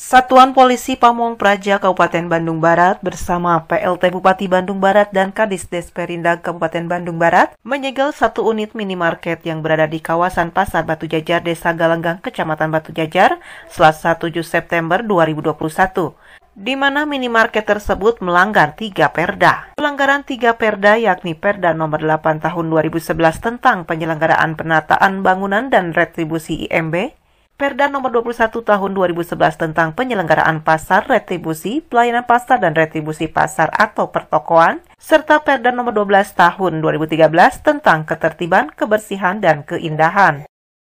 Satuan Polisi Pamong Praja Kabupaten Bandung Barat bersama PLT Bupati Bandung Barat dan Kadis Desperindag Kabupaten Bandung Barat menyegel satu unit minimarket yang berada di kawasan Pasar Batu Jajar, Desa Galanggang, Kecamatan Batu Jajar, Selasa 7 September 2021. Di mana minimarket tersebut melanggar 3 perda. Pelanggaran 3 perda yakni Perda nomor 8 tahun 2011 tentang penyelenggaraan penataan bangunan dan retribusi IMB, Perda nomor 21 tahun 2011 tentang penyelenggaraan pasar, retribusi, pelayanan pasar dan retribusi pasar atau pertokoan, serta Perda nomor 12 tahun 2013 tentang ketertiban, kebersihan dan keindahan.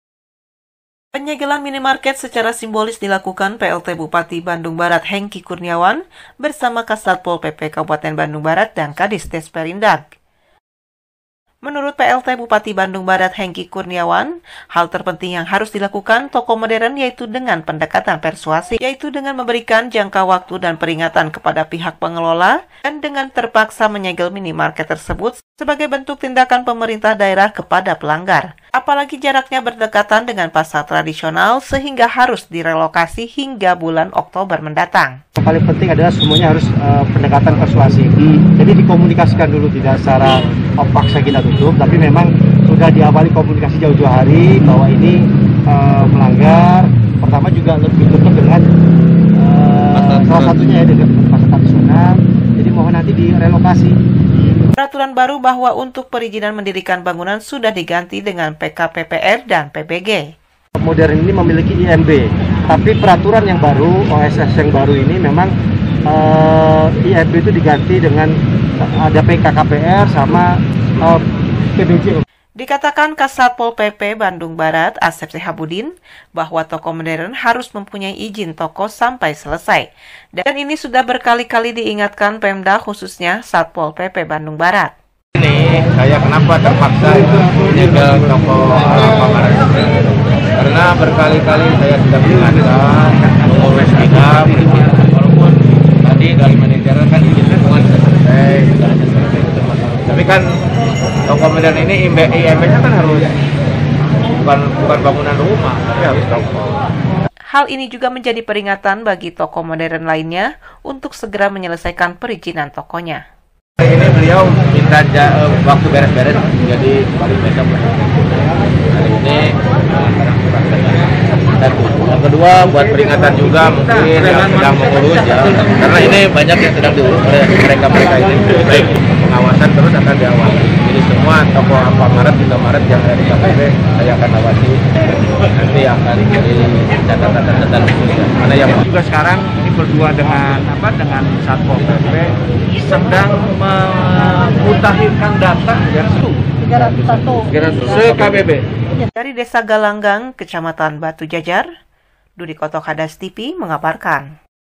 Penyegelan minimarket secara simbolis dilakukan PLT Bupati Bandung Barat Hengki Kurniawan bersama Kasatpol PP Kabupaten Bandung Barat dan Kadis Desperindag. Menurut PLT Bupati Bandung Barat Hengki Kurniawan, hal terpenting yang harus dilakukan toko modern yaitu dengan pendekatan persuasi, yaitu dengan memberikan jangka waktu dan peringatan kepada pihak pengelola dan dengan terpaksa menyegel minimarket tersebut sebagai bentuk tindakan pemerintah daerah kepada pelanggar. Apalagi jaraknya berdekatan dengan pasar tradisional sehingga harus direlokasi hingga bulan Oktober mendatang. Yang paling penting adalah semuanya harus pendekatan persuasi. Jadi dikomunikasikan dulu, tidak secara paksa kita tutup, tapi memang sudah diawali komunikasi jauh-jauh hari bahwa ini melanggar. Pertama juga lebih dekat dengan salah satunya ya dengan pasar tradisional. Jadi mohon nanti direlokasi. Peraturan baru bahwa untuk perizinan mendirikan bangunan sudah diganti dengan PKPPR dan PBG. Modern ini memiliki IMB, tapi peraturan yang baru, OSS yang baru ini memang IMB itu diganti dengan ada PKKPR sama PBG. Dikatakan Kasatpol PP Bandung Barat Asep Sehabudin bahwa toko modern harus mempunyai izin toko sampai selesai. Dan ini sudah berkali-kali diingatkan Pemda khususnya Satpol PP Bandung Barat. Ini saya kenapa terpaksa menyegel toko Alfamart, karena berkali-kali saya sudah mengingatkan Polres ada perizinan, walaupun tadi dari manajer kan izin lingkungan sudah selesai, tapi kan toko modern ini IMB-nya kan harus bukan bangunan rumah, tapi harus toko. Hal ini juga menjadi peringatan bagi toko modern lainnya untuk segera menyelesaikan perizinan tokonya. Ini beliau minta waktu beres-beres, jadi paling besok. Hari ini yang kedua buat peringatan juga mungkin yang sedang mengurus ya, karena ini banyak yang sedang diurus oleh mereka ini. Baik, pengawasan terus akan diawasi. Jadi semua toko Alfamart, Indomaret yang ada di KPP saya akan awasi. Nanti akan jadi catatan khusus ya. Mana yang juga sekarang ini berdua dengan Satpol PP sedang memutakhirkan data yang 301 KBB. Dari Desa Galanggang, Kecamatan Batu Jajar, Dudi Kotok Hadas TV mengabarkan.